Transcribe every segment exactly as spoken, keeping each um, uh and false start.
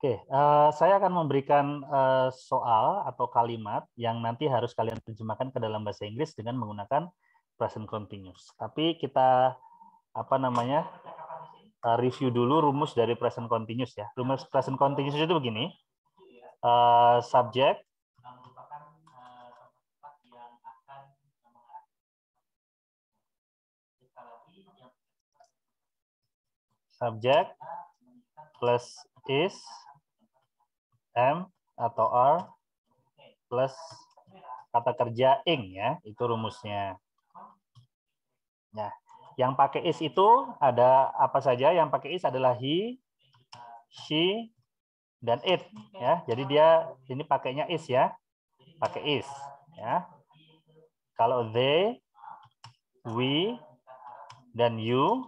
Oke, uh, saya akan memberikan uh, soal atau kalimat yang nanti harus kalian terjemahkan ke dalam bahasa Inggris dengan menggunakan present continuous. Tapi kita apa namanya uh, review dulu rumus dari present continuous ya. Rumus present continuous itu begini: uh, subject, subject plus is, am atau are plus kata kerja ing ya, itu rumusnya. Nah, yang pakai is itu ada apa saja? Yang pakai is adalah he, she, dan it ya. Jadi dia ini pakainya is ya, pakai is ya. Kalau they, we, dan you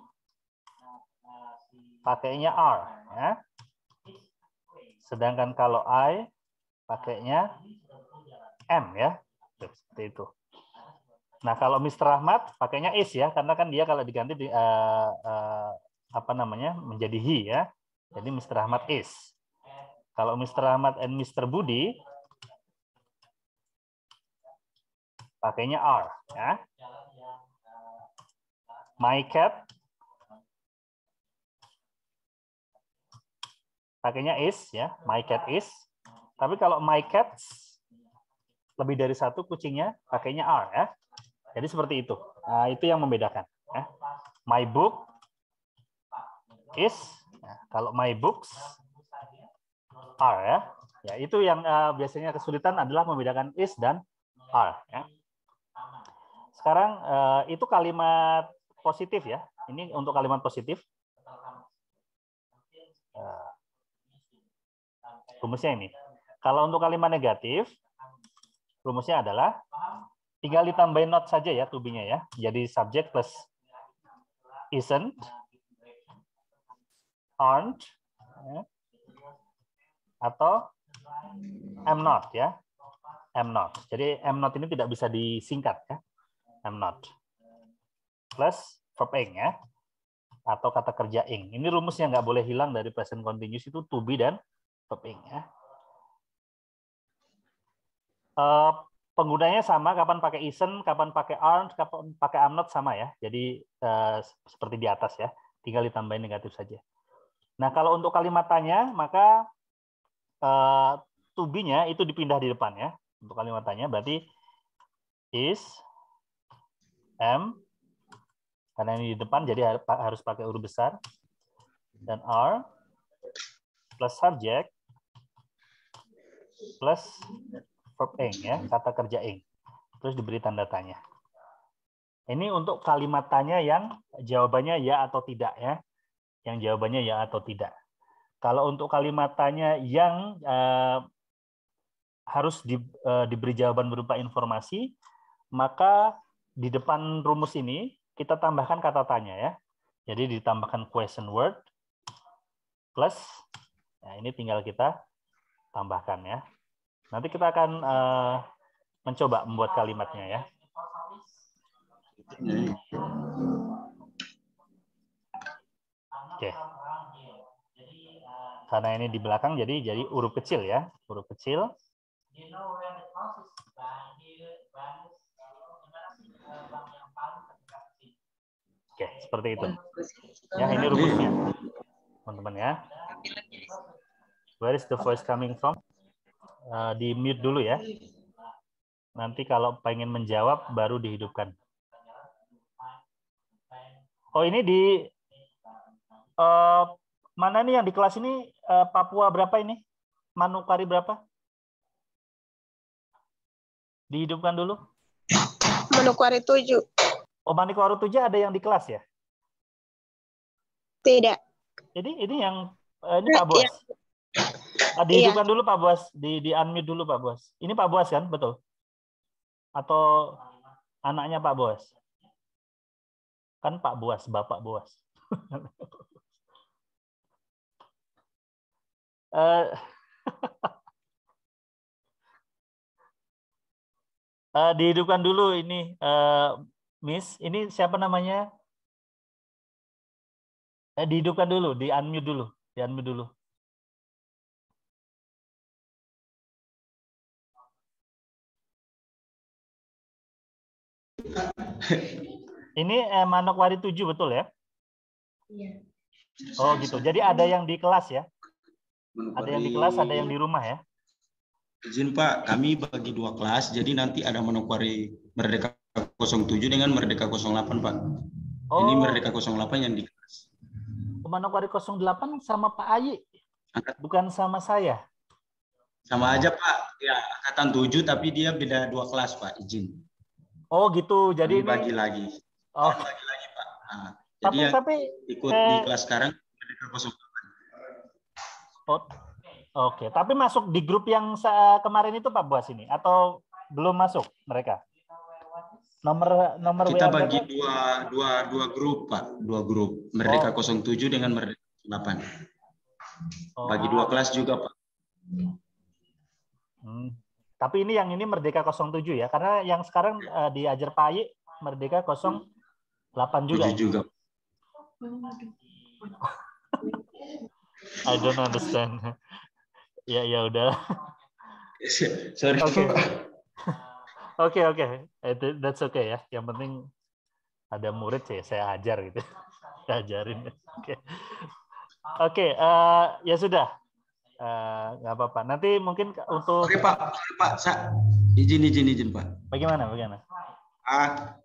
pakainya are ya. Sedangkan kalau I pakainya am ya. Seperti itu. Nah, kalau mister Ahmad pakainya is ya, karena kan dia kalau diganti di, uh, uh, apa namanya menjadi he ya. Jadi mister Ahmad is. Kalau mister Ahmad and mister Budi pakainya are ya. My cat pakainya is ya, my cat is. Tapi kalau my cats lebih dari satu kucingnya pakainya are ya. Jadi seperti itu. Nah, itu yang membedakan. Ya. My book is. Nah, kalau my books are ya. Ya itu yang uh, biasanya kesulitan adalah membedakan is dan are. Ya. Sekarang uh, itu kalimat positif ya. Ini untuk kalimat positif. Uh, rumusnya ini. Kalau untuk kalimat negatif, rumusnya adalah tinggal ditambahin not saja ya, to be-nya ya. Jadi subject plus isn't, aren't, ya. Atau am not ya. Am not. Jadi am not ini tidak bisa disingkat ya. Am not. Plus verb ing ya. Atau kata kerja ing. Ini rumus yang nggak boleh hilang dari present continuous itu to be dan verb ing ya. Uh, penggunanya sama, kapan pakai isn't, kapan pakai aren't, kapan pakai am not sama ya. Jadi uh, seperti di atas ya, tinggal ditambahin negatif saja. Nah kalau untuk kalimat tanya, maka uh, to be-nya itu dipindah di depan ya. Untuk kalimat tanya berarti is, am, karena ini di depan jadi harus pakai huruf besar, dan are plus subject plus verb ing ya, kata kerja ing. Terus diberi tanda tanya. Ini untuk kalimat tanya yang jawabannya ya atau tidak ya. Yang jawabannya ya atau tidak. Kalau untuk kalimat tanya yang eh, harus di, eh, diberi jawaban berupa informasi, maka di depan rumus ini kita tambahkan kata tanya ya. Jadi ditambahkan question word plus, nah ini tinggal kita tambahkan ya. Nanti kita akan eh, mencoba membuat kalimatnya ya. Oke. Karena ini di belakang jadi jadi huruf kecil ya, huruf kecil. Oke, seperti itu. Ya, ini rumusnya, teman-teman ya. Where is the voice coming from? Uh, di mute dulu ya. Nanti kalau pengen menjawab baru dihidupkan. Oh ini di uh, mana nih yang di kelas ini uh, Papua berapa ini? Manukari berapa? Dihidupkan dulu. Manokwari tujuh. Oh Manokwari tujuh ada yang di kelas ya? Tidak. Jadi ini yang uh, ini Pak Bos. Ya. Uh, dihidupkan iya. dulu Pak Bos, di di unmute dulu Pak Bos. Ini Pak Bos kan, betul? Atau anaknya Pak Bos? Kan Pak Bos, Bapak Bos. uh, uh, dihidupkan dulu ini, uh, Miss. Ini siapa namanya? Eh, dihidupkan dulu, di unmute dulu, di unmute dulu. Ini eh, Manokwari tujuh betul ya? Iya. Oh gitu. Jadi ada yang di kelas ya? Ada yang di kelas, ada yang di rumah ya? Izin Pak, kami bagi dua kelas, jadi nanti ada Manokwari Merdeka nol tujuh dengan Merdeka nol delapan Pak. Oh, ini Merdeka nol delapan yang di kelas. Manokwari nol delapan sama Pak Ayi, bukan sama saya. Sama aja Pak, ya angkatan tujuh tapi dia beda dua kelas Pak, izin. Oh gitu, jadi Kami ini bagi lagi. Oh. Bagi lagi Pak. Nah, tapi jadi tapi ikut eh, di kelas sekarang Merdeka nol delapan. Oh, oke. Okay. Tapi masuk di grup yang kemarin itu Pak Buas ini atau belum masuk mereka? Nomor nomor Kita W A bagi berapa? dua dua dua grup Pak, dua grup Merdeka Oh. nol tujuh dengan Merdeka nol delapan. Oh. Bagi dua kelas juga Pak. Hmm. Tapi ini yang ini Merdeka nol tujuh ya, karena yang sekarang uh, diajar Pak Ayi Merdeka nol delapan juga. Ya? juga. I don't understand. Ya ya udah. Sorry. Oke. Oke oke. That's okay ya. Yang penting ada murid sih saya ajar gitu. Saya ajarin. Oke. Okay. Oke, okay, uh, ya sudah. Nggak uh, apa-apa. Nanti mungkin untuk Oke Pak, sorry, Pak. Sa izin izin izin Pak. Bagaimana? Bagaimana? Ah.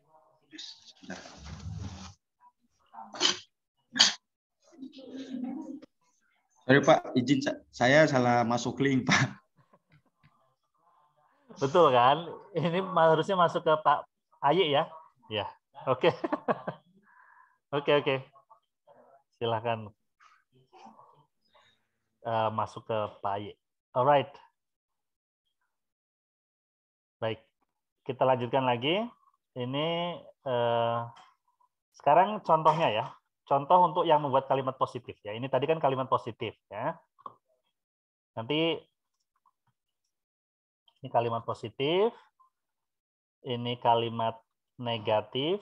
Sorry Pak, izin saya salah masuk link Pak. Betul kan? Ini harusnya masuk ke Pak Ayi ya? Ya. Oke. Oke oke. Silahkan uh, masuk ke Pak Ayi. Alright. Baik. Kita lanjutkan lagi. Ini uh, sekarang contohnya ya. Contoh untuk yang membuat kalimat positif ya. Ini tadi kan kalimat positif ya. Nanti ini kalimat positif. Ini kalimat negatif.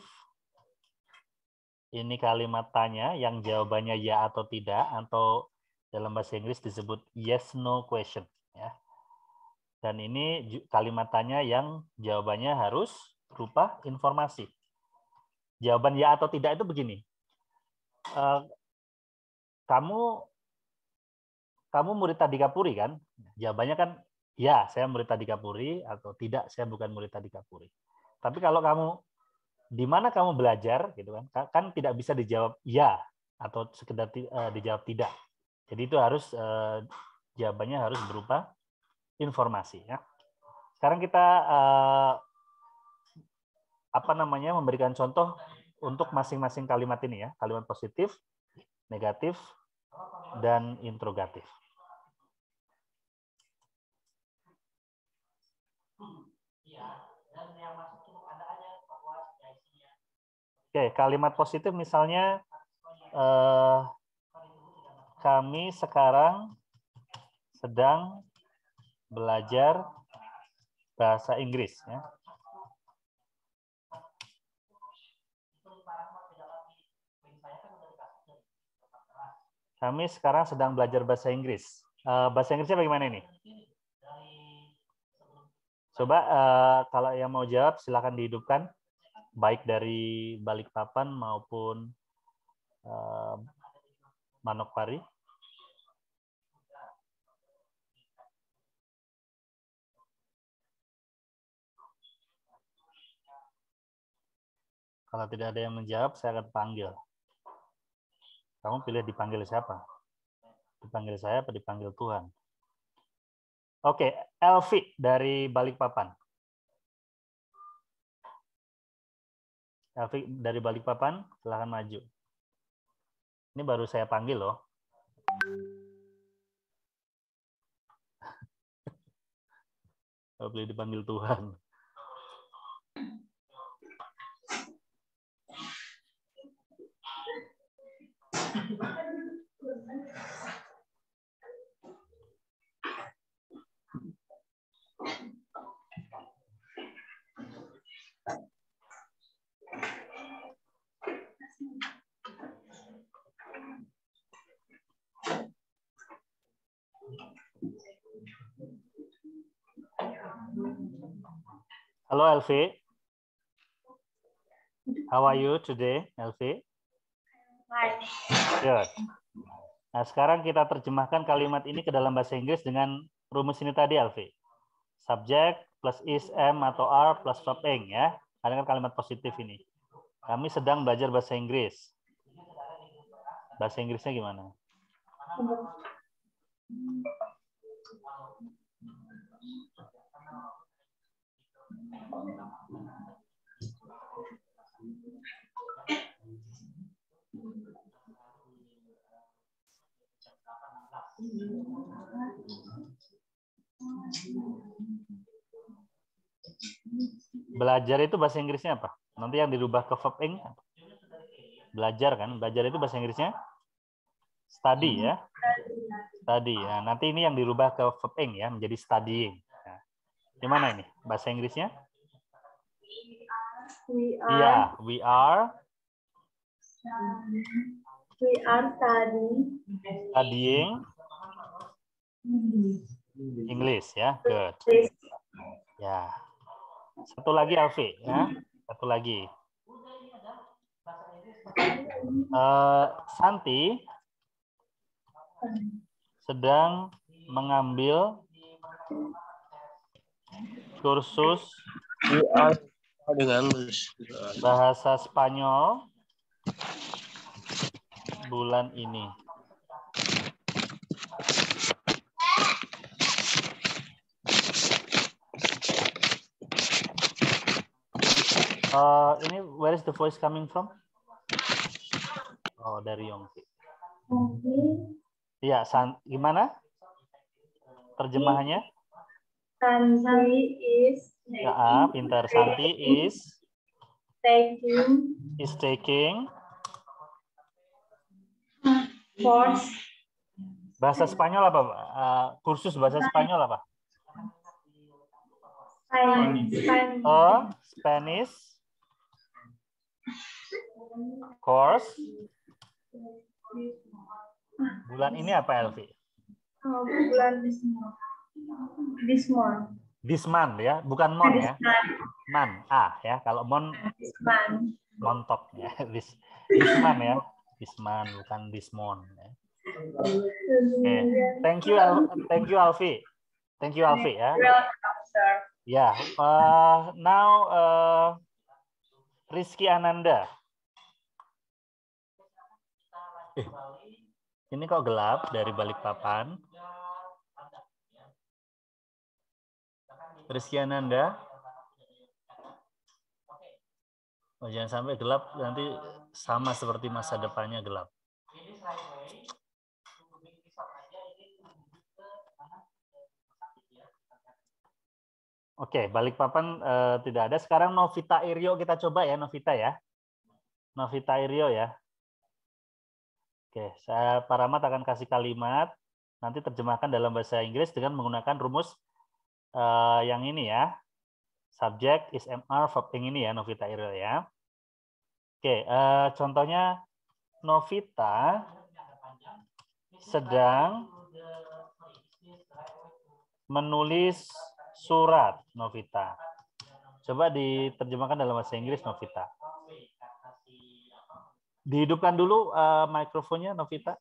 Ini kalimat tanya yang jawabannya ya atau tidak, atau dalam bahasa Inggris disebut yes no question ya. Dan ini kalimat tanya yang jawabannya harus berupa informasi. Jawaban ya atau tidak itu begini. Kamu kamu murid Tadika Puri kan? Jawabannya kan ya, saya murid Tadika Puri, atau tidak, saya bukan murid Tadika Puri. Tapi kalau kamu di mana kamu belajar gitu kan, kan tidak bisa dijawab ya atau sekedar uh, dijawab tidak. Jadi itu harus uh, jawabannya harus berupa informasi ya. Sekarang kita uh, apa namanya memberikan contoh untuk masing-masing kalimat ini ya, kalimat positif, negatif, dan interrogatif. Oke, kalimat positif misalnya eh, kami sekarang sedang belajar bahasa Inggris ya. Kami sekarang sedang belajar bahasa Inggris. Eh, bahasa Inggrisnya bagaimana ini? Coba eh, kalau yang mau jawab silakan dihidupkan, baik dari Balikpapan maupun eh, Manokwari. Kalau tidak ada yang menjawab, saya akan panggil. Kamu pilih dipanggil siapa? Dipanggil saya atau dipanggil Tuhan? Oke, Elvi dari Balikpapan. Elvi dari Balikpapan, silahkan maju. Ini baru saya panggil loh. Kalau boleh dipanggil Tuhan. Halo Elvi. How are you today, Elvi? Fine. Good. Nah, sekarang kita terjemahkan kalimat ini ke dalam bahasa Inggris dengan rumus ini tadi, Elvi. Subject plus is, am, atau are plus verb ing, ya. Karena kan kalimat positif ini. Kami sedang belajar bahasa Inggris. Bahasa Inggrisnya gimana? Belajar itu bahasa Inggrisnya apa? Nanti yang dirubah ke verb ing. Belajar kan? Belajar itu bahasa Inggrisnya study, ya. Study. Ya. Nanti ini yang dirubah ke verb ing, ya, menjadi studying. Nah, gimana ini bahasa Inggrisnya? We are. Iya, we are. We are studying. Studying English, ya. Good. Ya. Satu lagi, Alfi, ya. Satu lagi. Uh, Santi sedang mengambil kursus bahasa Spanyol bulan ini. Uh, ini where is the voice coming from? Oh, dari Yongki. Iya, San, gimana? Terjemahannya? Santi is. Ya, pintar. Santi is Taking. Is taking. Course. Bahasa Spanyol apa? Uh, kursus bahasa Spanyol apa? Spanish. Oh, Spanish course. Bulan ini apa, Elvi? Oh, bulan this month. This month. This month, ya, bukan mon, ya. Man, ah, ya. Kalau mon, This month. montok, ya. This, this month, ya. This month, bukan this month. Ya. Oke, okay. Thank you, Al thank you, Alfi. Thank you, Alfi, ya. Welcome, sir. Ya, yeah. uh, now uh, Rizky Ananda. Eh, ini kok gelap dari Balikpapan? Rizky Ananda. Oh, jangan sampai gelap, nanti sama seperti masa depannya gelap. Oke, Balikpapan uh, tidak ada. Sekarang Novita Irio kita coba ya, Novita ya. Novita Irio ya. Oke, saya Pak Rahmat akan kasih kalimat, nanti terjemahkan dalam bahasa Inggris dengan menggunakan rumus uh, yang ini ya. Subject is M R, verb ing ini ya, Novita Irio ya. Oke, uh, contohnya Novita sedang menulis surat, Novita. Coba diterjemahkan dalam bahasa Inggris, Novita. Dihidupkan dulu uh, mikrofonnya, Novita.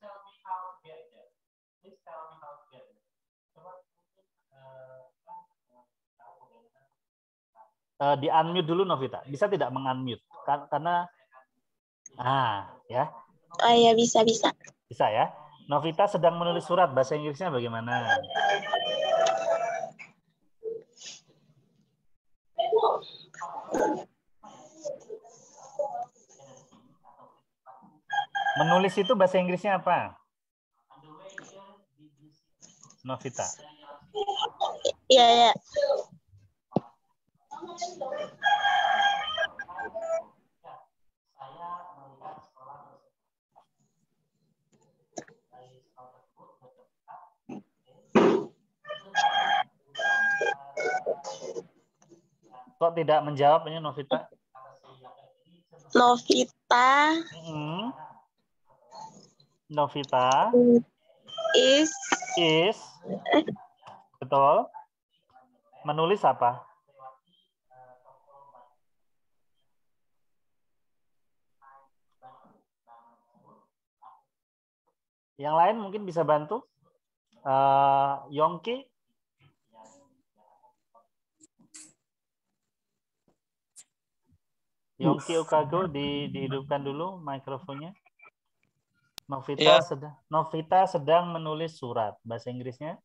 Uh, di unmute dulu, Novita. Bisa tidak mengunmute? Karena, ah, ya. Oh ya, bisa, bisa. Bisa ya. Novita sedang menulis surat, bahasa Inggrisnya bagaimana? Menulis itu bahasa Inggrisnya apa? Novita. Iya, ya. Kok tidak menjawabnya, Novita? Novita. Mm-hmm. Novita. Is. Is. Betul. Menulis apa? Yang lain mungkin bisa bantu. Uh, Yongki. Yongki Okago di, dihidupkan dulu mikrofonnya. Novita Ya. sedang Novita sedang menulis surat. Bahasa Inggrisnya?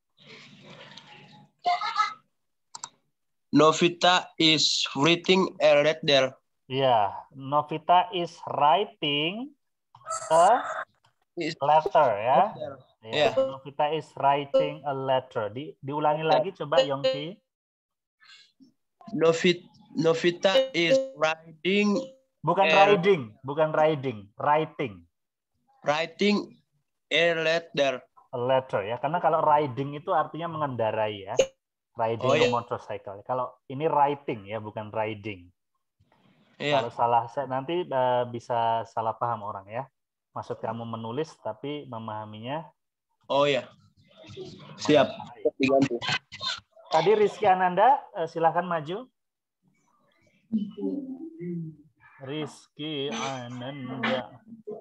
Novita is writing a letter. Ya, Novita is writing a letter ya. Ya, Ya. Novita is writing a letter. Di, diulangi lagi coba Yongki. Novita Novita is writing. Bukan a, riding, bukan riding, writing. Writing a letter. A letter ya, karena kalau riding itu artinya mengendarai ya. Riding Oh, a iya. motorcycle. Kalau ini writing ya, bukan riding. Iya. Kalau salah nanti uh, bisa salah paham orang ya. Maksud kamu menulis tapi memahaminya. Oh ya. Siap. Diganti. Tadi Rizky Ananda, uh, silahkan maju. Rizky Ananda.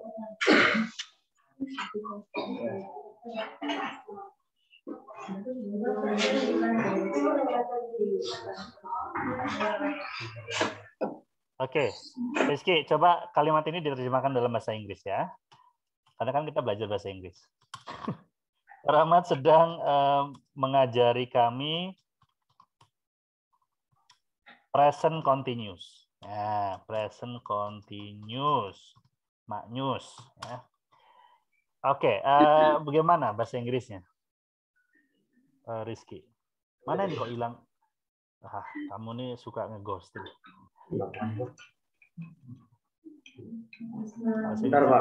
Oke, Rizky, coba kalimat ini diterjemahkan dalam bahasa Inggris ya. Karena kan kita belajar bahasa Inggris. Rahmat sedang um, mengajari kami present continuous. Ya, present continuous. Maknyus. Ya. Oke, uh, bagaimana bahasa Inggrisnya? Uh, Rizky. Mana ini kok hilang? Ah, kamu nih suka ngeghosting. Bentar, Pak.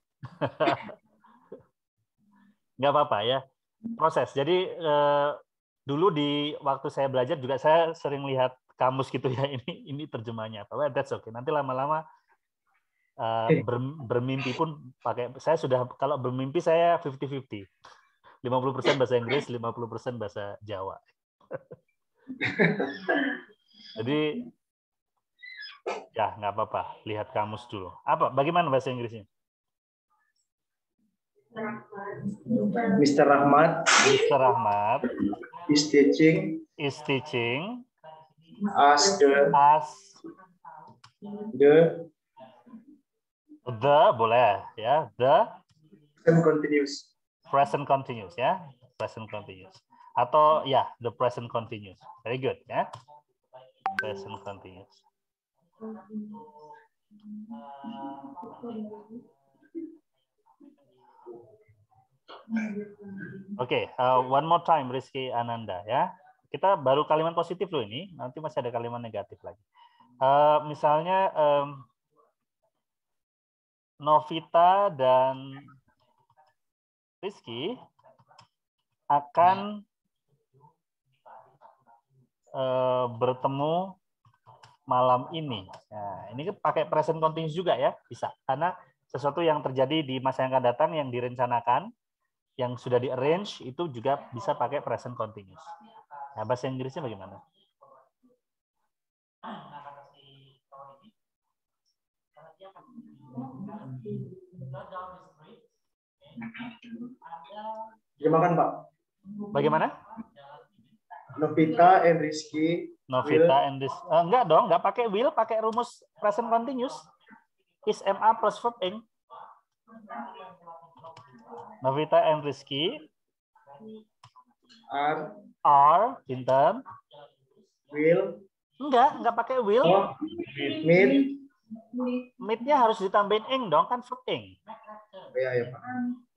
Nggak apa-apa ya. Proses. Jadi eh, dulu di waktu saya belajar juga saya sering lihat kamus gitu ya. Ini ini terjemahnya apa? Well, that's okay. Nanti lama-lama eh, ber, bermimpi pun pakai. Saya sudah kalau bermimpi saya fifty fifty. lima puluh persen bahasa Inggris, lima puluh persen bahasa Jawa. Jadi ya nggak apa-apa, lihat kamus dulu. Apa? Bagaimana bahasa Inggrisnya? mister Rahmat. mister Rahmat is teaching. Is teaching. As the. As The. The boleh ya. The. Present continuous. Present continuous ya. Present continuous. Atau ya, the present continuous. Very good ya. Present continuous. Oke, okay, uh, one more time Rizky Ananda ya. Kita baru kalimat positif loh ini, nanti masih ada kalimat negatif lagi. Uh, misalnya um, Novita dan Rizky akan uh, bertemu malam ini. Nah, ini pakai present continuous juga ya, bisa. Karena sesuatu yang terjadi di masa yang akan datang, yang direncanakan, yang sudah di-arrange, itu juga bisa pakai present continuous. Nah, bahasa Inggrisnya bagaimana? Terjemahkan, Pak. Bagaimana? Novita and Rizky. Novita and this. Uh, enggak dong, enggak pakai will, pakai rumus present continuous. Is M A plus verb ing. Novita and Rizky Are. Are, pinter. Will. Enggak, enggak pakai will. Oh, meet. Meet-nya harus ditambahin ing dong, kan verb ing. Ya, ya, Pak.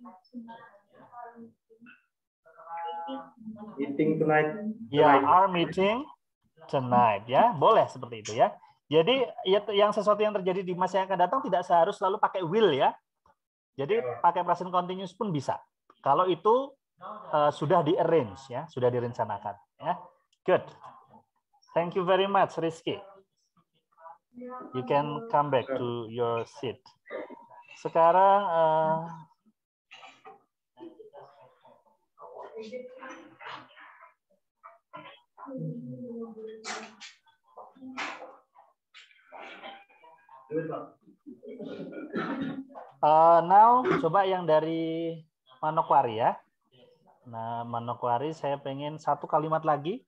Meeting tonight. Ya, tonight. are meeting tonight ya, boleh seperti itu ya. Jadi ya, yang sesuatu yang terjadi di masa yang akan datang tidak seharus selalu pakai will ya. Jadi pakai present continuous pun bisa. Kalau itu uh, sudah di-arrange ya, sudah direncanakan ya. Good. Thank you very much Rizky. You can come back to your seat. Sekarang uh, Uh, now coba yang dari Manokwari ya. Nah, Manokwari saya pengen satu kalimat lagi.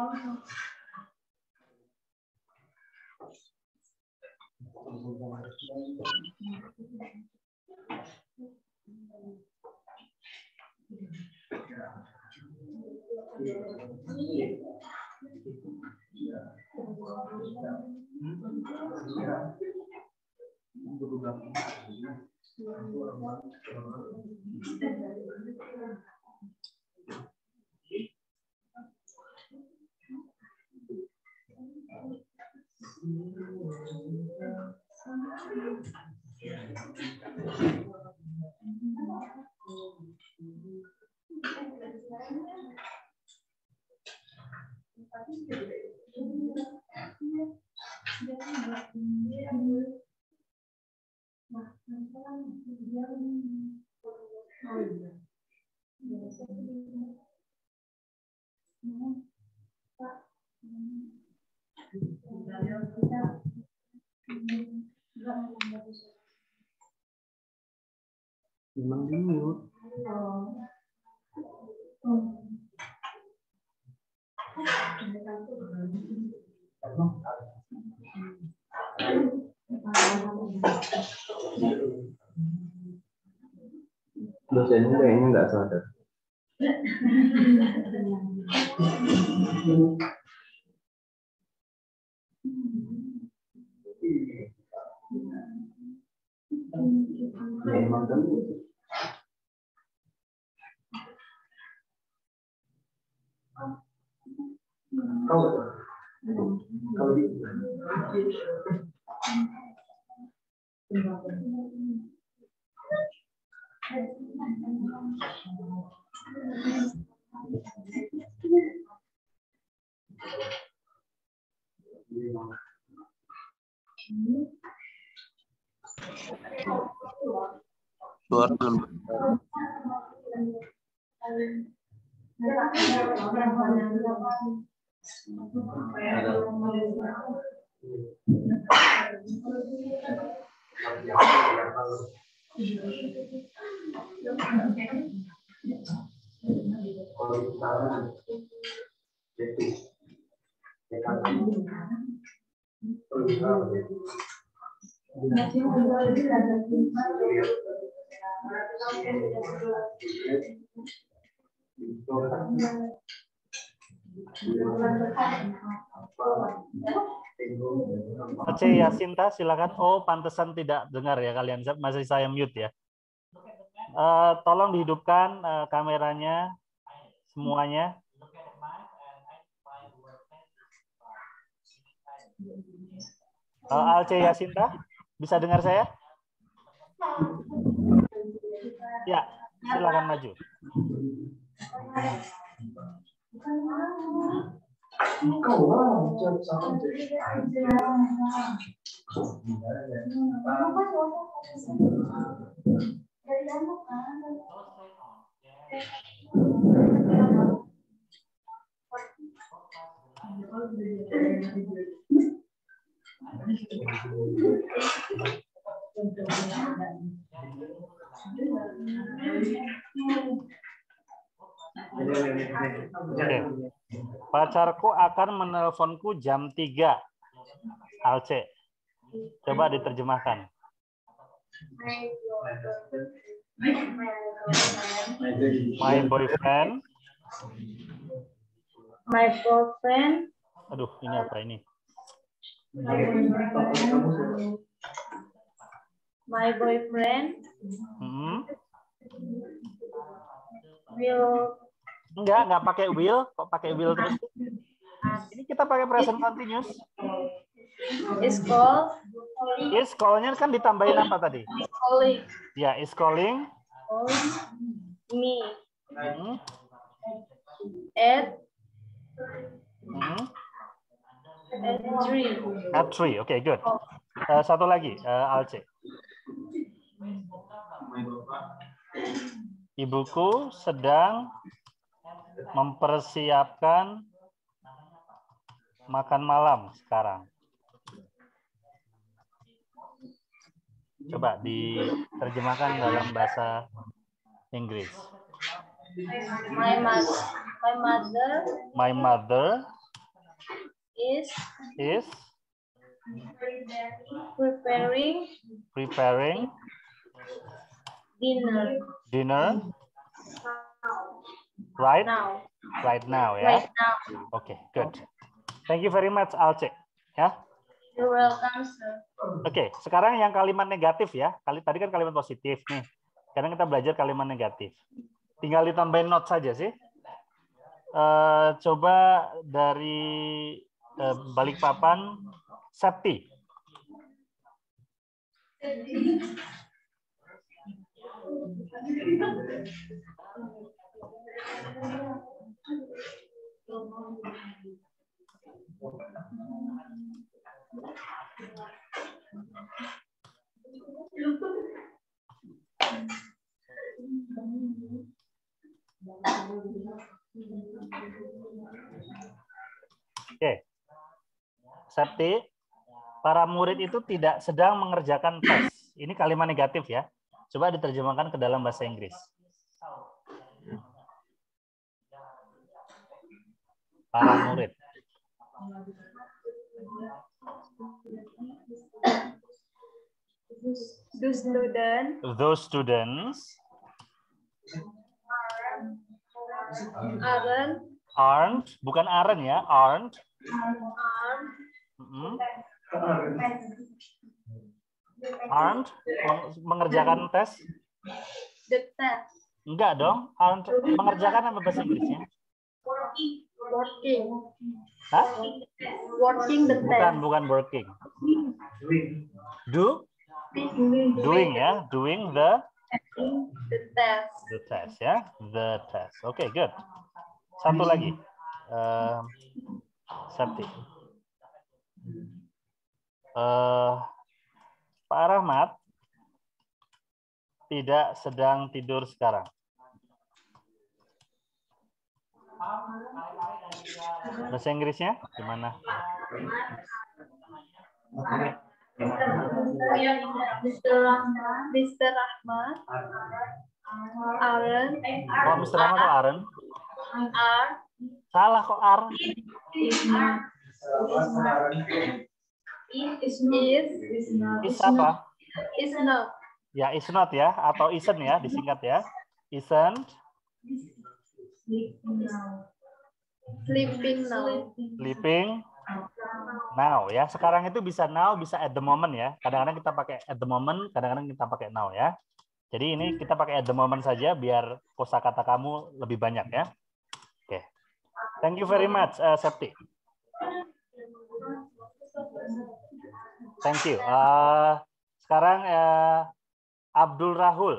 Memang di mute. Dosennya kayaknya nggak sadar. Memang kan kalau kalau di Suara belum. Oce Yasinta, silakan. Oh, pantesan tidak dengar ya kalian. Masih saya mute ya. Uh, tolong dihidupkan uh, kameranya semuanya. Uh, Alce Yasinta, bisa dengar saya? Ya, silakan maju. Oke. Pacarku akan menelponku jam tiga. Alce, coba diterjemahkan. My boyfriend. My boyfriend. Aduh, ini apa ini? My boyfriend. Hmm? Will. Enggak, enggak pakai will. Kok pakai will terus? Ini kita pakai present continuous. Is call. Is call-nya kan ditambahin apa tadi? Is calling. Ya, is calling. Calling me. Hmm? At. Hmm? At three. At three, oke, okay, good. Uh, satu lagi, uh, Alce. Ibuku sedang mempersiapkan makan malam sekarang. Coba diterjemahkan dalam bahasa Inggris. My mother, my mother My mother is is preparing preparing dinner dinner right now. right now ya. Right now. Oke, good. Thank you very much Alce. Ya. You're welcome, sir. Oke, sekarang yang kalimat negatif ya. Kali tadi kan kalimat positif nih. Sekarang kita belajar kalimat negatif. Tinggal ditambahin note saja sih. Uh, coba dari uh, Balikpapan, Septi. Oke, Septi, para murid itu tidak sedang mengerjakan tes. Ini kalimat negatif ya. Coba diterjemahkan ke dalam bahasa Inggris. Para murid. The student Those students aren't aren't, bukan aren't ya, aren't. aren't Mm-mm. Aren't mengerjakan tes? the test. Enggak dong, aren't mengerjakan apa bahasa Inggrisnya? Working. Working. Hah? Working the Bukan, test. bukan working. Do? Doing ya, doing the The test. the test ya, the test. Oke, okay, good. Satu lagi, uh, Septi. Uh, Pak Rahmat tidak sedang tidur sekarang. Bahasa Inggrisnya gimana? Mister Rahman, Mister Rahman, Aaron, Oh, Mister Rahmat kok Aaron? are, Salah kok Ar. is, Is apa? is not, Ya, is not ya, atau isn't ya, disingkat ya. Isn't sleeping now. sleeping now ya. Sekarang itu bisa now, bisa at the moment ya. Kadang-kadang kita pakai at the moment, kadang-kadang kita pakai now ya. Jadi ini kita pakai at the moment saja biar kosakata kamu lebih banyak ya. Oke. Okay. Thank you very much, uh, Septi. Thank you. Uh, sekarang uh, Abdul Rahul.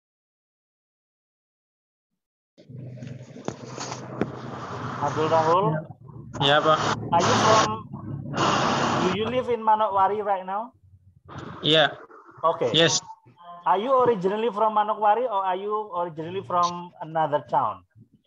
Abdul Rahul. Ya, Pak. Are you from? Do you live in Manokwari right now? Iya. Okay. Yes. Are you originally from Manokwari or are you originally from another town?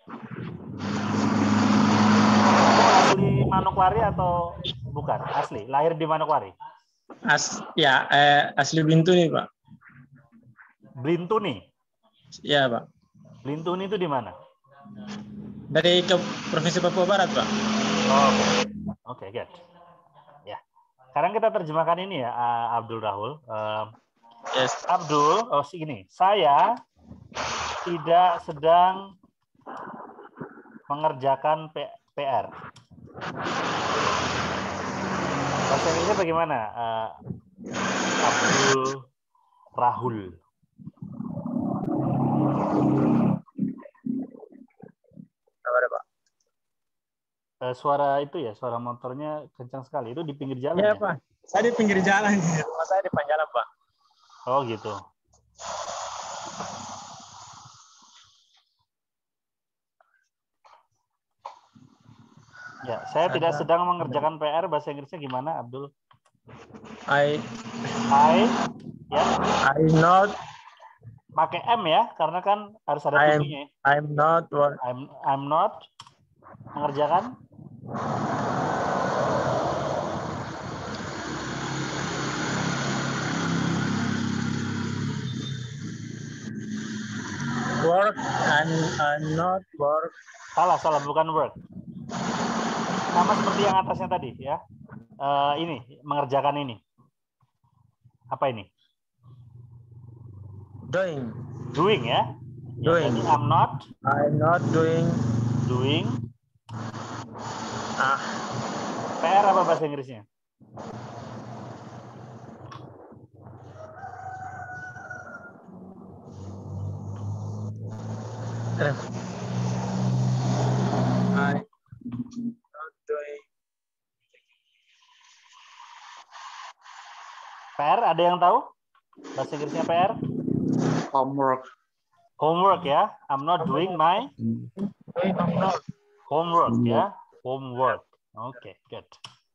Asli Manokwari atau bukan? Asli, lahir di Manokwari. As ya, eh, asli Bintuni, Pak. Blintuni. Iya, Pak. Blintuni itu di mana? Dari ke Provinsi Papua Barat, Pak. Oh, oke. Okay. Oke, okay, good. Ya. Sekarang kita terjemahkan ini ya, Abdul Rahul. Uh, Yes. Abdul, oh segini. Saya tidak sedang mengerjakan P R. Bahasa Inggrisnya bagaimana? Uh, Abdul Rahul. Uh, suara itu ya, suara motornya kencang sekali. Itu di pinggir jalan Ya, ya? Pak. Saya di pinggir jalan. Rumah saya di pinggir jalan, Pak. Oh gitu. Ya, saya Ada. tidak sedang mengerjakan P R. Bahasa Inggrisnya gimana, Abdul? I I ya. I not Pakai M ya, karena kan harus ada I'm tujuhnya. I'm not what I'm I'm not mengerjakan. I'm, I'm not work. Salah, salah, bukan work. Sama seperti yang atasnya tadi ya. Uh, ini mengerjakan ini. Apa ini? Doing. Doing ya. Doing. Ya, jadi I'm not. I'm not doing. Doing. Ah. P R apa bahasa Inggrisnya? I'm not doing. P R ada yang tahu? Bahasa Inggrisnya P R? Homework. Homework ya. I'm not doing my homework ya. Homework. Oke, okay, good.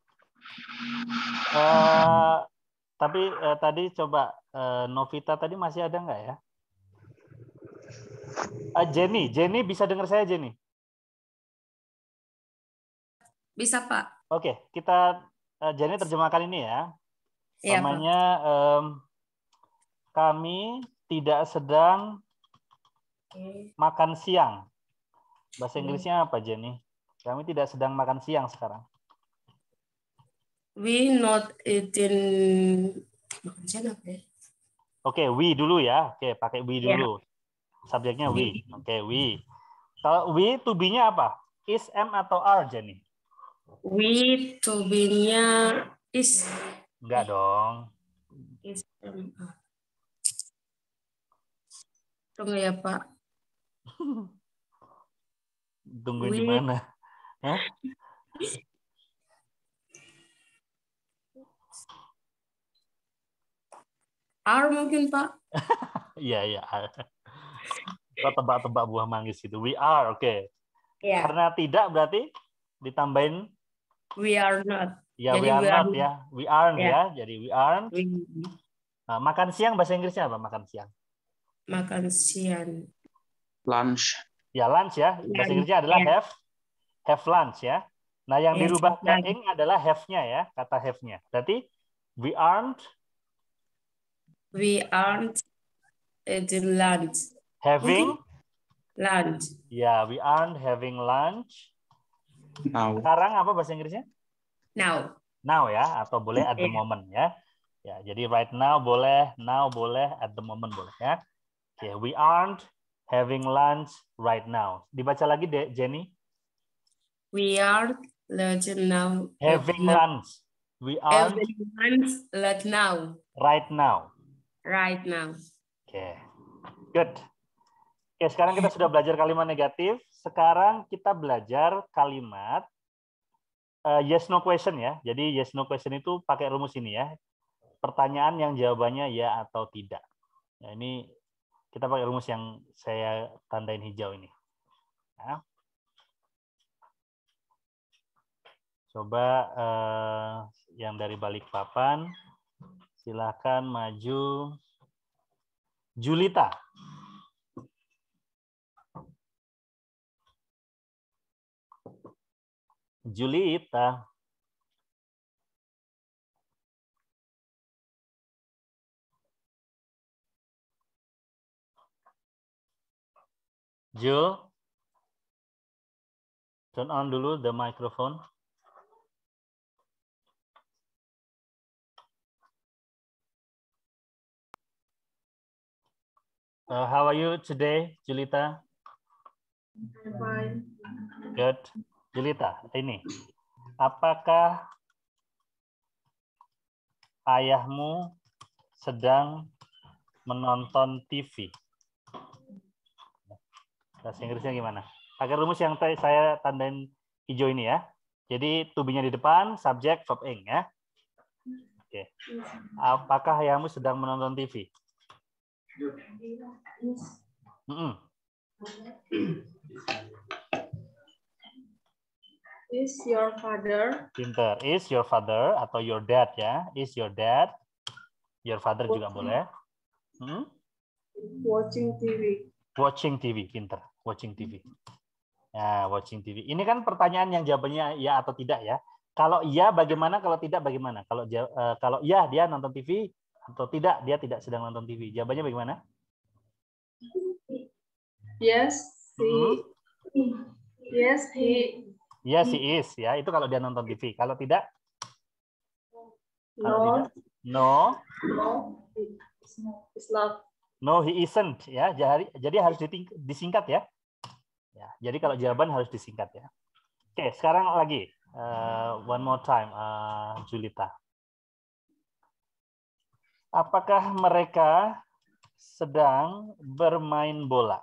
Uh, tapi uh, tadi coba uh, Novita tadi masih ada nggak ya? Uh, Jenny, Jenny bisa dengar saya Jenny? Bisa Pak. Oke, okay, kita uh, Jenny terjemahkan ini ya. Iya, namanya um, kami tidak sedang makan siang. Bahasa Inggrisnya apa Jenny? Kami tidak sedang makan siang sekarang. We not eating makan siang apa ya? Oke, okay, we dulu ya. Oke, okay, pakai we dulu. Yeah. Subjeknya we. Oke, okay, we. Kalau we to be-nya apa? Is, am atau are Jenny? We to be-nya is. Enggak dong. Is, am, are. Tunggu ya Pak. Tungguin di mana? Hah? Are mungkin Pak. Iya, iya. Kok tebak-tebak buah manggis gitu. We are, oke. Okay. Yeah. Karena tidak berarti ditambahin we are not. Ya, jadi we are we not are, ya. We aren't yeah. ya. Jadi we aren't. We, nah, makan siang bahasa Inggrisnya apa? Makan siang. Makan siang. Lunch. Ya, lunch ya. Bahasa Inggrisnya adalah yeah. have. Have lunch ya. Nah, yang yes, dirubah ke lunch. ing adalah have-nya ya. Kata have-nya. Berarti we aren't. We aren't eating lunch. Having. Okay. Lunch. Ya, we aren't having lunch. Now. Sekarang apa bahasa Inggrisnya? Now. Now ya, atau boleh at the yeah. moment ya. Ya, jadi right now boleh, now boleh, at the moment boleh ya. Oke, okay, we aren't having lunch right now. Dibaca lagi deh, Jenny. We aren't lunching now. Having lunch. We aren't having lunch right now. Right now. Right now. Oke, okay. Good. Oke, okay, sekarang kita sudah belajar kalimat negatif. Sekarang kita belajar kalimat Uh, yes no question ya. Jadi yes no question itu pakai rumus ini ya. Pertanyaan yang jawabannya ya atau tidak. Nah, ini kita pakai rumus yang saya tandain hijau ini. Nah. Coba uh, yang dari Balikpapan, silakan maju. Julita. Julita. Jul. Turn on dulu the microphone. Uh, how are you today, Julita? I'm fine. Good. Julita, ini. Apakah ayahmu sedang menonton T V? Bahasa Inggrisnya gimana? Pakai rumus yang saya tandain hijau ini ya. Jadi to be-nya di depan, subjek, verb ing ya. Oke. Apakah ayahmu sedang menonton T V? Mm-mm. Is your father? Pinter. Is your father atau your dad ya? Is your dad? Your father juga boleh. Hmm? Watching T V. Watching T V. Pinter. Watching T V. Ya, watching T V. Ini kan pertanyaan yang jawabannya ya atau tidak ya. Kalau iya bagaimana? Kalau tidak bagaimana? Kalau uh, kalau iya dia nonton T V atau tidak dia tidak sedang nonton T V. Jawabannya bagaimana? Yes. Hmm. Yes, he. Yes, he is. Ya, itu kalau dia nonton T V. Kalau tidak, kalau No. tidak, no, No. It's not. no, he isn't. Ya, jadi, jadi harus diting- disingkat ya. Ya, jadi kalau jawaban harus disingkat ya. Oke, sekarang lagi. Uh, one more time, uh, Julita. Apakah mereka sedang bermain bola?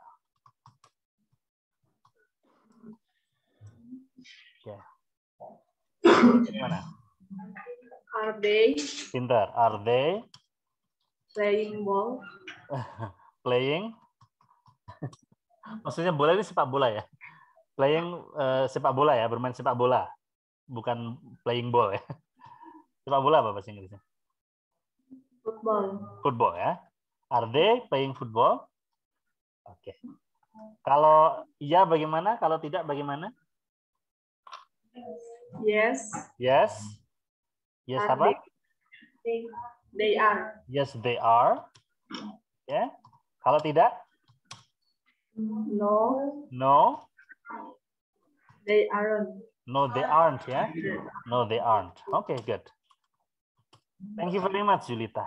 Ya. Gimana? Are they Pintar. Are they playing ball? playing? Maksudnya bola ini sepak bola ya? Playing uh, sepak bola ya, bermain sepak bola. Bukan playing ball ya. Sepak bola apa bahasa Inggrisnya? Football. Football ya. Are they playing football? Oke. Okay. Kalau iya bagaimana? Kalau tidak bagaimana? Yes. Yes. Yes Are apa? They, they are. Yes, they are. Ya. Kalau tidak? No. No. They aren't. No, they aren't. Ya. No, they aren't. Okay, good. Thank you very much, Julita.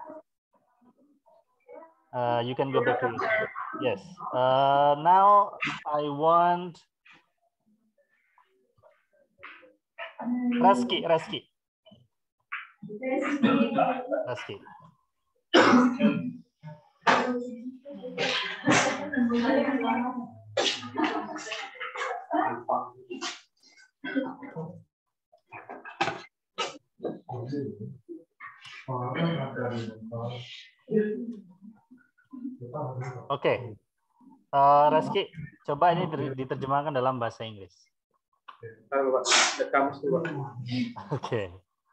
Uh, you can go back to your seat. Yes. Uh, now I want Reski. Reski. Reski. Oke, okay. uh, Reski, coba ini diterjemahkan dalam bahasa Inggris. Oke. Okay.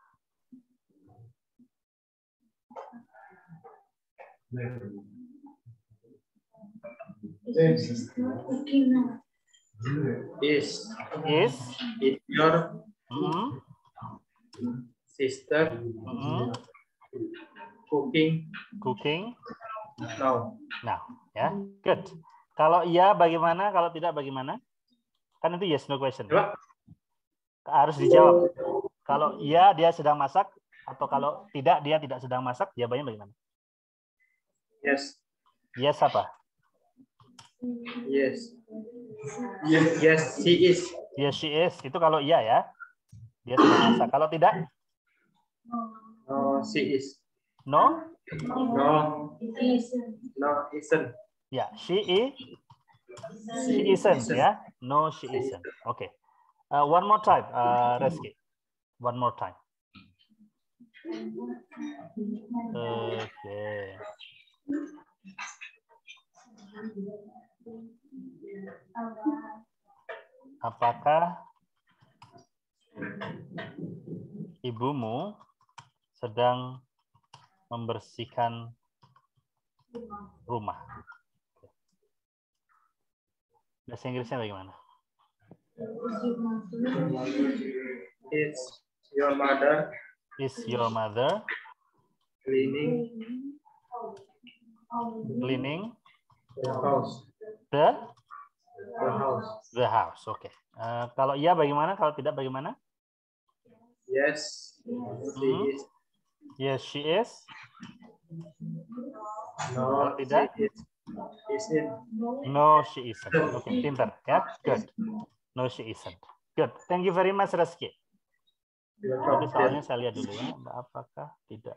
Is Is is your mm-hmm. sister Mm-hmm. cooking cooking now? Now, ya, good. Kalau iya bagaimana? Kalau tidak bagaimana? Kan itu yes no question. Coba. Harus dijawab. Kalau iya dia sedang masak atau kalau tidak dia tidak sedang masak, jawabannya bagaimana? Yes. Yes apa? Yes. Yes. Yes, she is. Yes, she is. Itu kalau iya ya. Dia sedang masak. Kalau tidak? No, she is. No? No. No, isn't. Ya, she is. She isn't ya. No, she isn't. Oke. Okay. Uh, one more time, uh, Reski. One more time. Oke. Okay. Apakah ibumu sedang membersihkan rumah? Bahasa Inggrisnya bagaimana? Is your mother Is your mother cleaning cleaning the house? the The house. the house? Oke. Okay. Uh, kalau iya bagaimana? Kalau tidak bagaimana? Yes, she Hmm. is. Yes, she is. No, Kalau tidak? she is. Isn't. No, she isn't. Oke, okay, pintar ya. Good. No, she isn't. Good. Thank you very much, Reski. Tapi soalnya saya lihat dulu ya, apakah tidak?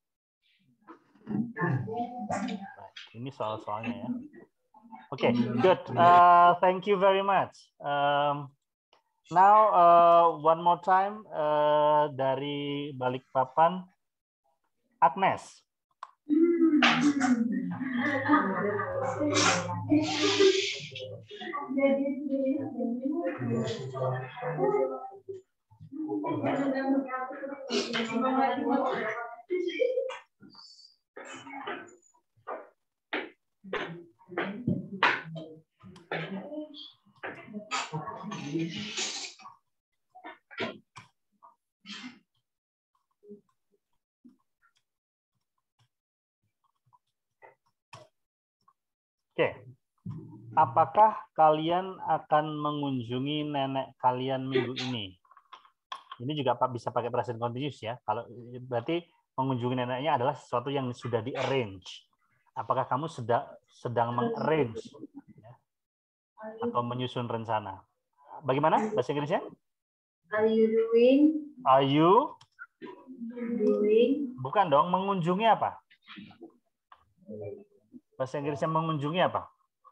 Ini soal-soalnya ya. Oke, okay, good. Uh, thank you very much. Um, now uh, one more time uh, dari Balikpapan, Agnes. Oke. Okay. apakah kalian akan mengunjungi nenek kalian minggu ini? Ini juga Pak bisa pakai present continuous ya. Kalau berarti mengunjungi neneknya adalah sesuatu yang sudah di-arrange. Apakah kamu sedang sedang meng-arrange ya? Atau menyusun rencana? Bagaimana bahasa Inggrisnya? Are you doing? Are you Doing? bukan dong, mengunjungi apa? Bahasa Inggrisnya mengunjungi apa?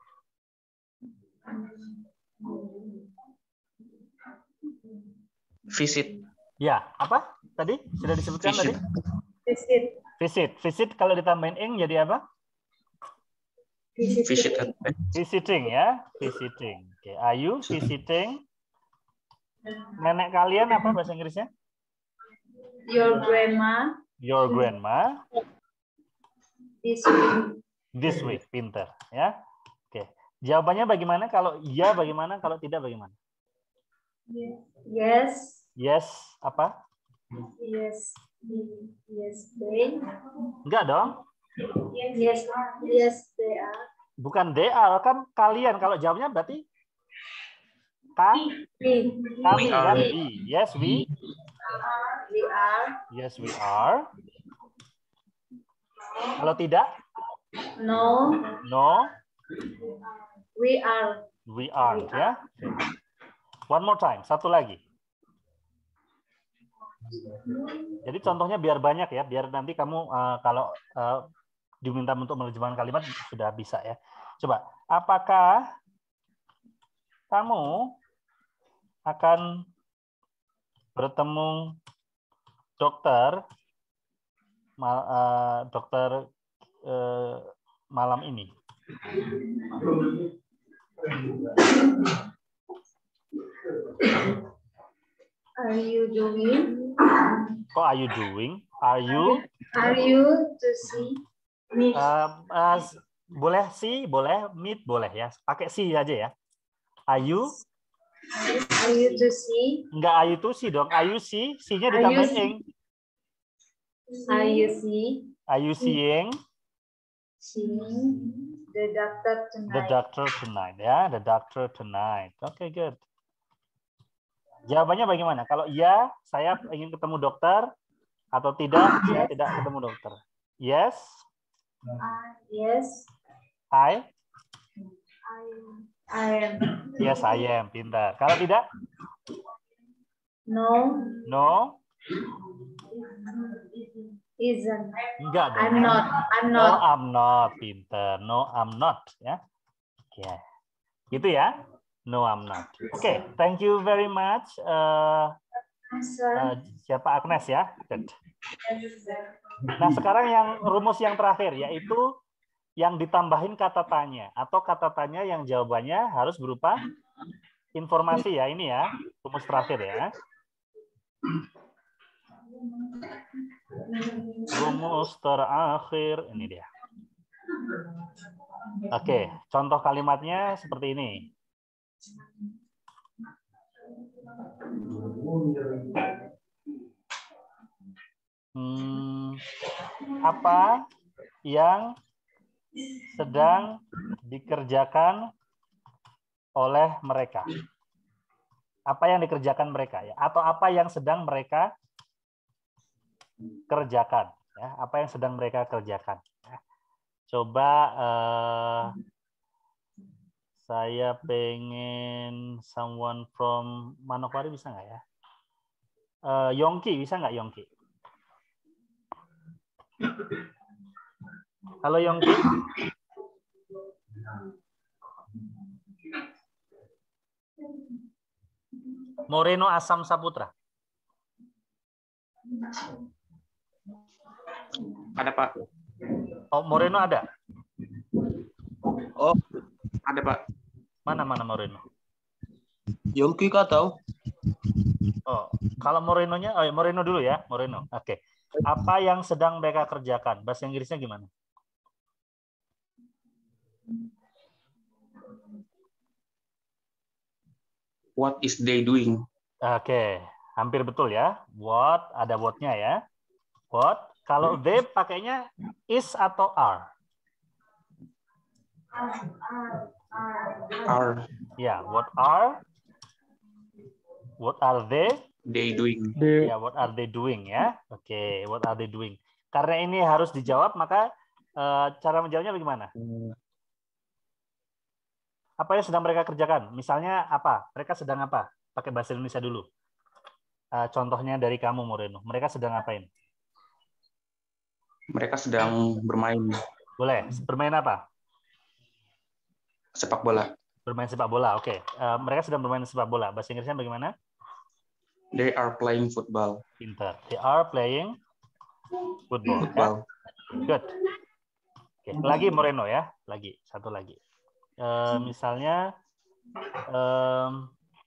Visit. Ya, apa? Tadi sudah disebutkan Visit. tadi? Visit. Visit. Visit kalau ditambahin ing jadi apa? Visit. Visit. Visiting ya, visiting. Oke, are you visiting? Nenek kalian apa bahasa Inggrisnya? Your grandma Your grandma this week. this week. Pinter ya. Oke. Jawabannya bagaimana? Kalau iya bagaimana? Kalau tidak bagaimana? Yes. Yes, apa? Yes. Yes, they. Enggak dong. Yes. Yes, they are. Bukan they are, kan kalian. Kalau jawabnya berarti ka, We. kami We kan? are. We. Yes, we. We are. Yes, we are. Kalau tidak? No. No, We are. we aren't ya. One more time, satu lagi. Jadi contohnya biar banyak ya, biar nanti kamu uh, kalau uh, diminta untuk menerjemahkan kalimat sudah bisa ya. Coba, apakah kamu akan bertemu dokter mal, uh, dokter uh, malam ini? Are you doing? Kok are you doing? Are you? Are you to see me? Uh, uh, boleh sih, boleh meet, boleh ya. Pakai si aja ya. Are you? Are you to see? Enggak are you to see dong. Are you see? Si-nya Are you ditambahin see? ing. Are you see? Are you seeing Seeing the doctor the tonight? doctor tonight? Ya, the doctor tonight. Oke, okay, good. Jawabannya bagaimana? Kalau iya, saya ingin ketemu dokter, atau tidak, saya tidak ketemu dokter. Yes, Uh, yes, I, I am. yes I am. Pintar. Kalau tidak, No, no, isn't. enggak dong. I'm not. I'm No, not. I'm not. Pintar. No, I'm not. Ya, oke. Gitu ya. No, I'm not. Oke, okay, thank you very much. Uh, uh, siapa Agnes ya? Good. Nah, sekarang yang rumus yang terakhir yaitu yang ditambahin kata tanya atau kata tanya yang jawabannya harus berupa informasi ya. Ini ya, rumus terakhir ya. Rumus terakhir ini dia. Oke, contoh kalimatnya seperti ini. Hmm, apa yang sedang dikerjakan oleh mereka? Apa yang dikerjakan mereka ya? Atau apa yang sedang mereka kerjakan? Ya, apa yang sedang mereka kerjakan? Ya. Coba eh, saya pengen someone from Manokwari bisa nggak ya? Eh, Yongki bisa nggak Yongki? Halo Yongki. Moreno Asam Saputra. Ada Pak. Oh, Moreno ada? Oh, ada Pak. Mana mana Moreno? Yongki kah tahu? Oh, kalau Morenonya, oh Moreno dulu ya, Moreno. Oke. Apa yang sedang mereka kerjakan? Bahasa Inggrisnya gimana? What is they doing? Oke, hampir betul ya. What, ada what-nya ya. What, kalau they pakainya is atau are? are Ya, what are what are they? they doing? Ya, what are they doing ya? Oke, what are they doing? Karena ini harus dijawab, maka eh, cara menjawabnya bagaimana? Apa yang sedang mereka kerjakan? Misalnya apa? Mereka sedang apa? Pakai bahasa Indonesia dulu. Eh, contohnya dari kamu, Moreno. Mereka sedang ngapain? Mereka sedang bermain Boleh. Bermain apa? sepak bola. Bermain sepak bola. Oke. Eh, mereka sedang bermain sepak bola. Bahasa Inggrisnya bagaimana? They are playing football. Pintar. They are playing football. Football. Ya? Good. Oke. Lagi Moreno ya. Lagi. Satu lagi. Eh, misalnya, em,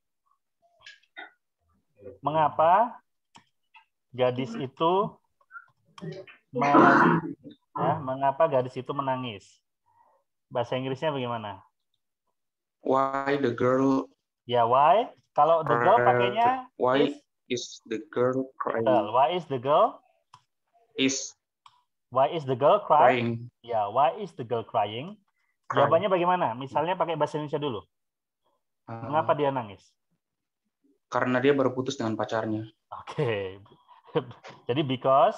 mengapa gadis itu menangis? Ya, mengapa gadis itu menangis? Bahasa Inggrisnya bagaimana? Why the girl? Ya, why? Kalau the girl pakainya Why is, is the girl crying? why is the girl? Is Why is the girl crying? crying? Ya, why is the girl crying? Crying. Jawabannya bagaimana? Misalnya pakai bahasa Indonesia dulu. Uh, Mengapa dia nangis? Karena dia baru putus dengan pacarnya. Oke. Jadi because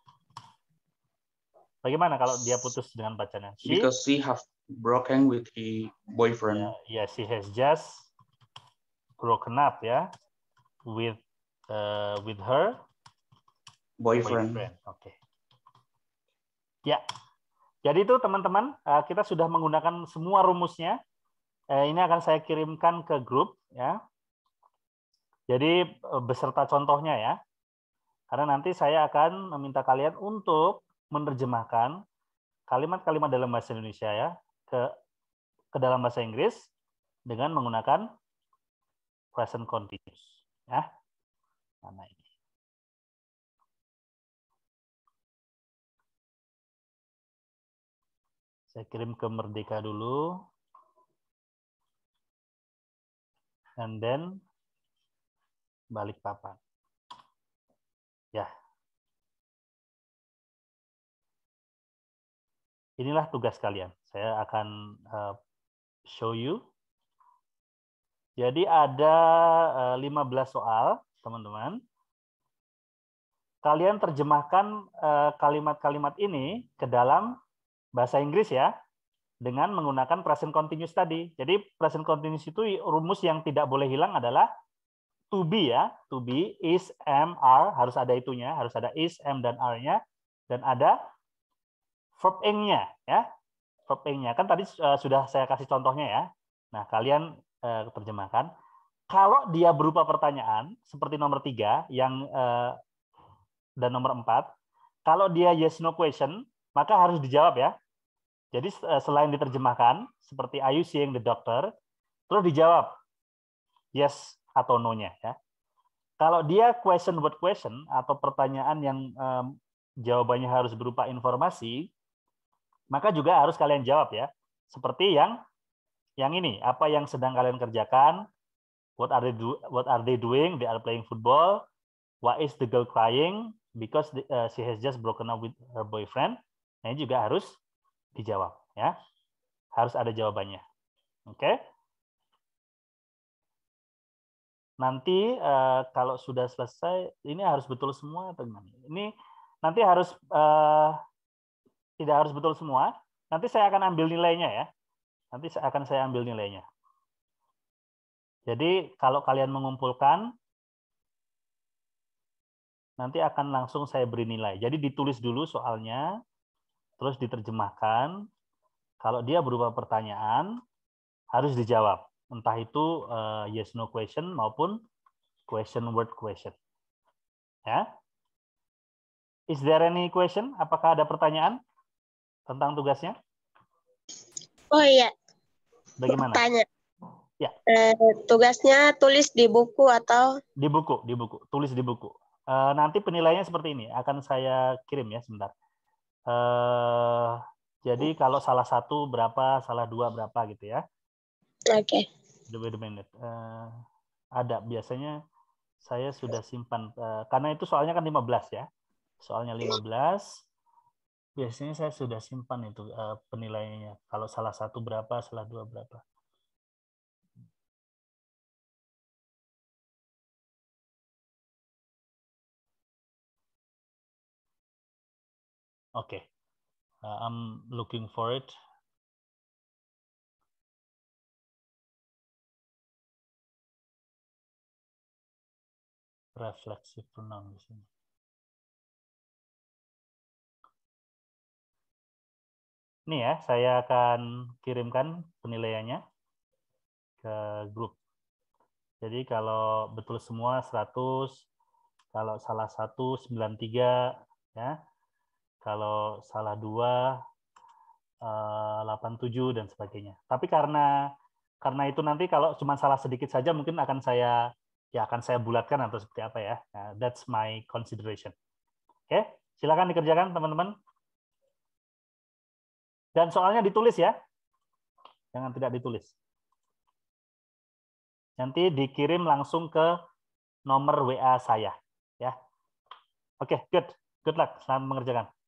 bagaimana kalau dia putus dengan pacarnya? She, Because she have broken with his boyfriend. ya, yeah, she has just broken up ya with uh, with her Boyfriend. boyfriend. Oke. Ya. Jadi itu teman-teman, uh, kita sudah menggunakan semua rumusnya. Uh, ini akan saya kirimkan ke grup ya. Jadi uh, beserta contohnya ya. Karena nanti saya akan meminta kalian untuk menerjemahkan kalimat-kalimat dalam bahasa Indonesia ya ke ke dalam bahasa Inggris dengan menggunakan present continuous ya. Mana ini? Saya kirim ke Merdeka dulu. And then Balikpapan. Ya. Inilah tugas kalian. Saya akan uh, show you. Jadi ada uh, lima belas soal, teman-teman. Kalian terjemahkan kalimat-kalimat uh, ini ke dalam bahasa Inggris ya, dengan menggunakan present continuous tadi. Jadi present continuous itu rumus yang tidak boleh hilang adalah to be ya, to be, is, am, are, harus ada itunya, harus ada is, am, dan are-nya, dan ada verb ing-nya ya, verb ing-nya. Kan tadi uh, sudah saya kasih contohnya ya. Nah, kalian uh, terjemahkan. Kalau dia berupa pertanyaan, seperti nomor tiga yang uh, dan nomor empat, kalau dia yes no question, maka harus dijawab ya. Jadi selain diterjemahkan, seperti are you seeing the doctor, terus dijawab yes atau no-nya ya. Kalau dia question word question atau pertanyaan yang um, jawabannya harus berupa informasi, maka juga harus kalian jawab ya. Seperti yang yang ini, apa yang sedang kalian kerjakan? What are they do, what are they doing? They are playing football. Why is the girl crying? Because the, uh, she has just broken up with her boyfriend. Nah, ini juga harus dijawab ya. Harus ada jawabannya. Oke. Okay? Nanti uh, kalau sudah selesai, ini harus betul semua atau gimana? Ini nanti harus uh, tidak harus betul semua. Nanti saya akan ambil nilainya ya. Nanti akan saya ambil nilainya. Jadi kalau kalian mengumpulkan, nanti akan langsung saya beri nilai. Jadi ditulis dulu soalnya, terus diterjemahkan. Kalau dia berupa pertanyaan, harus dijawab. Entah itu uh, yes no question maupun question word question. Ya. Is there any question? Apakah ada pertanyaan tentang tugasnya? Oh iya. Bagaimana? Tanya. Ya. Eh, tugasnya tulis di buku atau? Di buku, di buku. Tulis di buku. Uh, nanti penilaiannya seperti ini. Akan saya kirim ya sebentar. Uh, jadi kalau salah satu berapa, salah dua berapa gitu ya. Oke. Okay. Wait a minute. Uh, ada biasanya saya sudah simpan uh, karena itu soalnya kan lima belas ya. Soalnya lima belas. Biasanya saya sudah simpan itu uh, penilaiannya. Kalau salah satu berapa, salah dua berapa. Oke. Okay. Uh, I'm looking for it. Reflexive pronoun di sini. Ini ya, saya akan kirimkan penilaiannya ke grup. Jadi kalau betul semua seratus, kalau salah satu sembilan puluh tiga, ya. Kalau salah dua delapan puluh tujuh dan sebagainya. Tapi karena karena itu nanti kalau cuma salah sedikit saja mungkin akan saya ya akan saya bulatkan atau seperti apa ya. Nah, that's my consideration. Oke, silakan dikerjakan teman-teman. Dan soalnya ditulis ya. Jangan tidak ditulis. Nanti dikirim langsung ke nomor W A saya ya. Oke, good. Good luck. Selamat mengerjakan.